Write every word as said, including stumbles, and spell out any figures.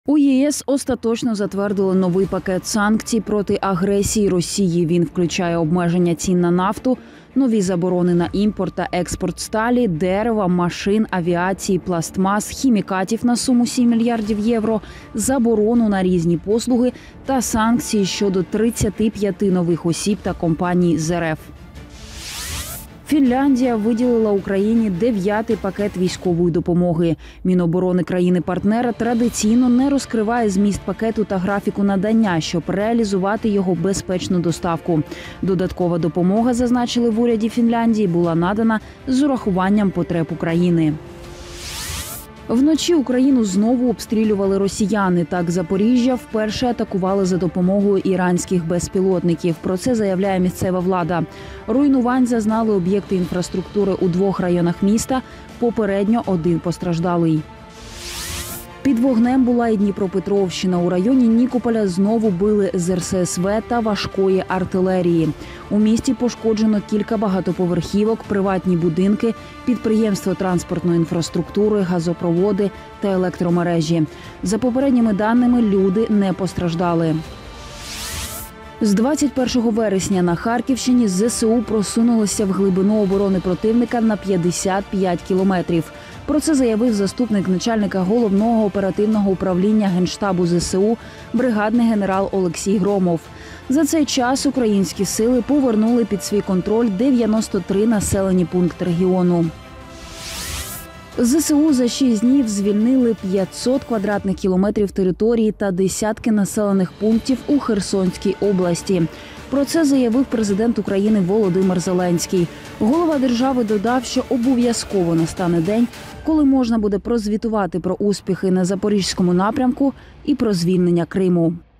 У ЄС остаточно затвердили новий пакет санкцій проти агресії Росії. Він включає обмеження цін на нафту, нові заборони на імпорт та експорт сталі, дерева, машин, авіації, пластмас, хімікатів на суму сім мільярдів євро, заборону на різні послуги та санкції щодо тридцяти п'яти нових осіб та компаній з РФ. Фінляндія виділила Україні дев'ятий пакет військової допомоги. Міноборони країни-партнера традиційно не розкриває зміст пакету та графіку надання, щоб реалізувати його безпечну доставку. Додаткова допомога, зазначили в уряді Фінляндії, була надана з урахуванням потреб України. Вночі Україну знову обстрілювали росіяни. Так, Запоріжжя вперше атакували за допомогою іранських безпілотників. Про це заявляє місцева влада. Руйнувань зазнали об'єкти інфраструктури у двох районах міста. Попередньо один постраждалий. Під вогнем була і Дніпропетровщина. У районі Нікополя знову били з ер ес ес ве та важкої артилерії. У місті пошкоджено кілька багатоповерхівок, приватні будинки, підприємства транспортної інфраструктури, газопроводи та електромережі. За попередніми даними, люди не постраждали. З двадцять першого вересня на Харківщині зе се у просунулися в глибину оборони противника на п'ятдесят п'ять кілометрів. Про це заявив заступник начальника головного оперативного управління Генштабу зе се у бригадний генерал Олексій Громов. За цей час українські сили повернули під свій контроль дев'яносто три населені пункти регіону. зе се у за шість днів звільнили п'ятсот квадратних кілометрів території та десятки населених пунктів у Херсонській області. Про це заявив президент України Володимир Зеленський. Голова держави додав, що обов'язково настане день, коли можна буде прозвітувати про успіхи на Запорізькому напрямку і про звільнення Криму.